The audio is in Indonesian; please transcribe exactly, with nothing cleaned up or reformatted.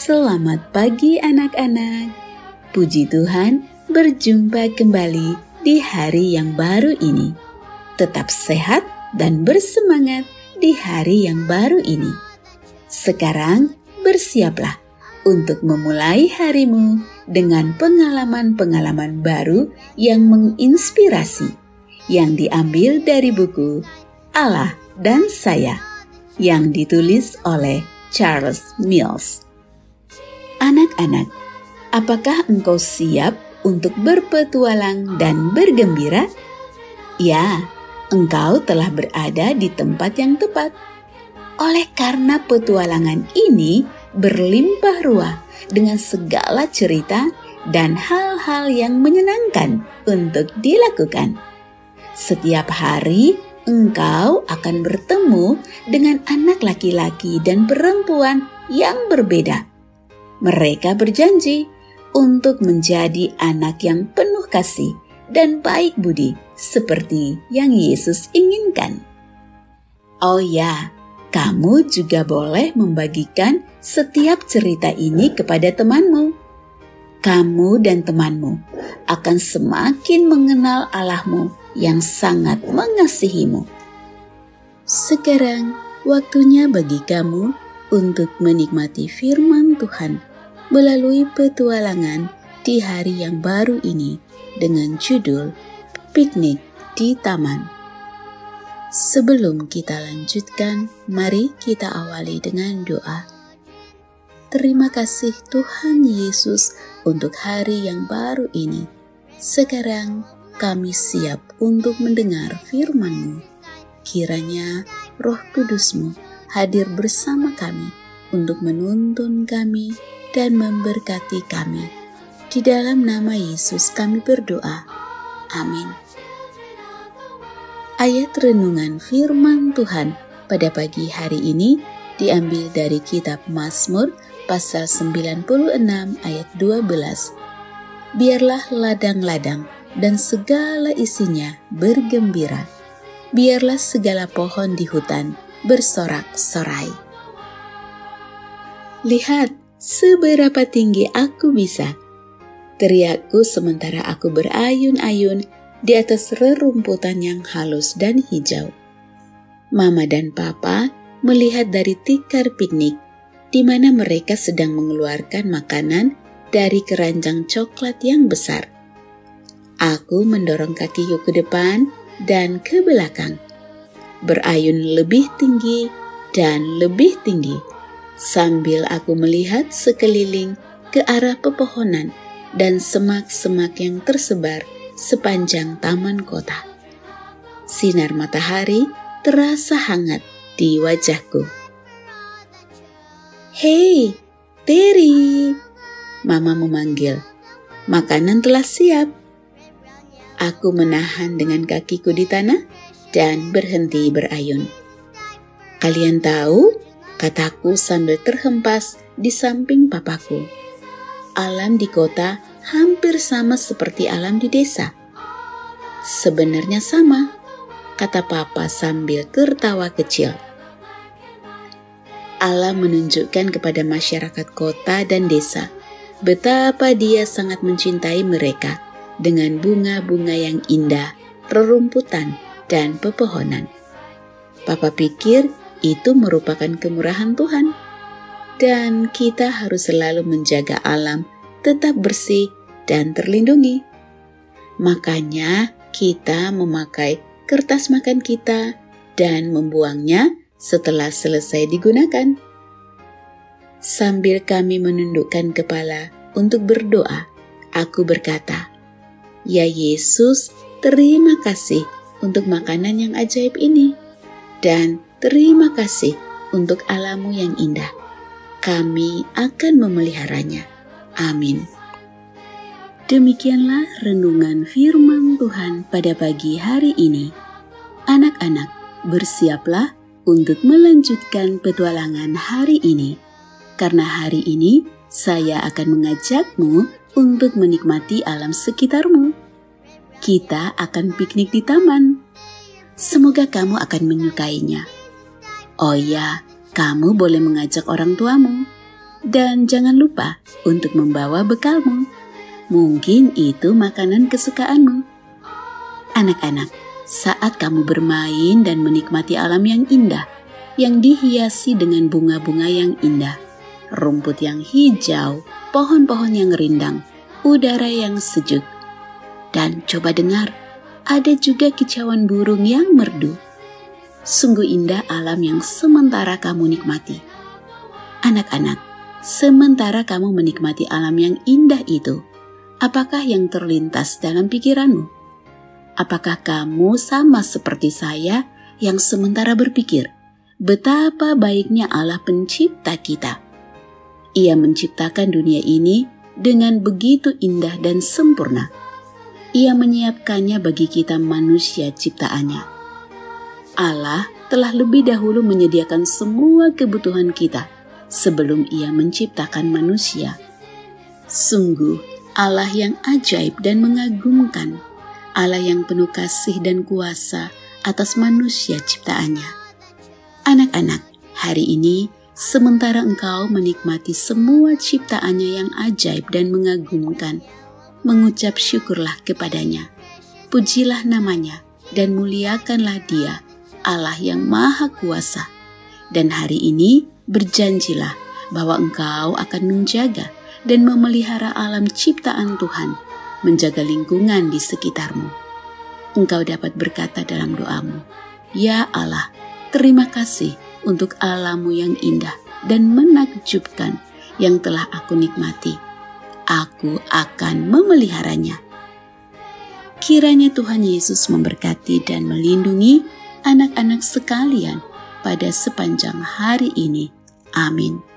Selamat pagi anak-anak. Puji Tuhan, berjumpa kembali di hari yang baru ini. Tetap sehat dan bersemangat di hari yang baru ini. Sekarang bersiaplah untuk memulai harimu dengan pengalaman-pengalaman baru yang menginspirasi, yang diambil dari buku Allah dan Saya, yang ditulis oleh Charles Mills. Anak-anak, apakah engkau siap untuk berpetualang dan bergembira? Ya, engkau telah berada di tempat yang tepat. Oleh karena petualangan ini berlimpah ruah dengan segala cerita dan hal-hal yang menyenangkan untuk dilakukan. Setiap hari engkau akan bertemu dengan anak laki-laki dan perempuan yang berbeda. Mereka berjanji untuk menjadi anak yang penuh kasih dan baik budi seperti yang Yesus inginkan. Oh ya, kamu juga boleh membagikan setiap cerita ini kepada temanmu. Kamu dan temanmu akan semakin mengenal Allahmu yang sangat mengasihimu. Sekarang waktunya bagi kamu untuk menikmati firman Tuhan melalui petualangan di hari yang baru ini dengan judul Piknik di Taman. Sebelum kita lanjutkan, mari kita awali dengan doa. Terima kasih Tuhan Yesus untuk hari yang baru ini. Sekarang kami siap untuk mendengar firman-Mu. Kiranya Roh Kudus-Mu hadir bersama kami untuk menuntun kami dan memberkati kami. Di dalam nama Yesus kami berdoa. Amin. Ayat renungan firman Tuhan pada pagi hari ini diambil dari kitab Mazmur pasal sembilan puluh enam ayat dua belas. Biarlah ladang-ladang dan segala isinya bergembira. Biarlah segala pohon di hutan bersorak-sorai. Lihat seberapa tinggi aku bisa, teriakku sementara aku berayun-ayun di atas rerumputan yang halus dan hijau. Mama dan Papa melihat dari tikar piknik, di mana mereka sedang mengeluarkan makanan dari keranjang coklat yang besar. Aku mendorong kakiku ke depan dan ke belakang, berayun lebih tinggi dan lebih tinggi, sambil aku melihat sekeliling ke arah pepohonan dan semak-semak yang tersebar sepanjang taman kota. Sinar matahari terasa hangat di wajahku. Hei, Terry, Mama memanggil. Makanan telah siap. Aku menahan dengan kakiku di tanah dan berhenti berayun. Kalian tahu, kataku sambil terhempas di samping papaku, alam di kota hampir sama seperti alam di desa. Sebenarnya sama, kata papa sambil tertawa kecil. Alam menunjukkan kepada masyarakat kota dan desa betapa dia sangat mencintai mereka dengan bunga-bunga yang indah, rerumputan, dan pepohonan. Papa pikir itu merupakan kemurahan Tuhan, dan kita harus selalu menjaga alam tetap bersih dan terlindungi. Makanya kita memakai kertas makan kita dan membuangnya setelah selesai digunakan. Sambil kami menundukkan kepala untuk berdoa, aku berkata, "Ya Yesus, terima kasih untuk makanan yang ajaib ini, dan terima kasih untuk alam-Mu yang indah. Kami akan memeliharanya. Amin." Demikianlah renungan firman Tuhan pada pagi hari ini. Anak-anak, bersiaplah untuk melanjutkan petualangan hari ini. Karena hari ini saya akan mengajakmu untuk menikmati alam sekitarmu. Kita akan piknik di taman. Semoga kamu akan menyukainya. Oh ya, kamu boleh mengajak orang tuamu. Dan jangan lupa untuk membawa bekalmu. Mungkin itu makanan kesukaanmu. Anak-anak, saat kamu bermain dan menikmati alam yang indah, yang dihiasi dengan bunga-bunga yang indah, rumput yang hijau, pohon-pohon yang rindang, udara yang sejuk. Dan coba dengar, ada juga kicauan burung yang merdu. Sungguh indah alam yang sementara kamu nikmati. Anak-anak, sementara kamu menikmati alam yang indah itu, apakah yang terlintas dalam pikiranmu? Apakah kamu sama seperti saya yang sementara berpikir, betapa baiknya Allah pencipta kita? Ia menciptakan dunia ini dengan begitu indah dan sempurna. Ia menyiapkannya bagi kita manusia ciptaannya. Allah telah lebih dahulu menyediakan semua kebutuhan kita sebelum Ia menciptakan manusia. Sungguh Allah yang ajaib dan mengagumkan, Allah yang penuh kasih dan kuasa atas manusia ciptaannya. Anak-anak, hari ini sementara engkau menikmati semua ciptaannya yang ajaib dan mengagumkan, mengucap syukurlah kepadanya. Pujilah namanya dan muliakanlah Dia, Allah yang Maha Kuasa. Dan hari ini berjanjilah bahwa engkau akan menjaga dan memelihara alam ciptaan Tuhan, menjaga lingkungan di sekitarmu. Engkau dapat berkata dalam doamu, "Ya Allah, terima kasih untuk alammu yang indah dan menakjubkan yang telah aku nikmati. Aku akan memeliharanya." Kiranya Tuhan Yesus memberkati dan melindungi anak-anak sekalian pada sepanjang hari ini. Amin.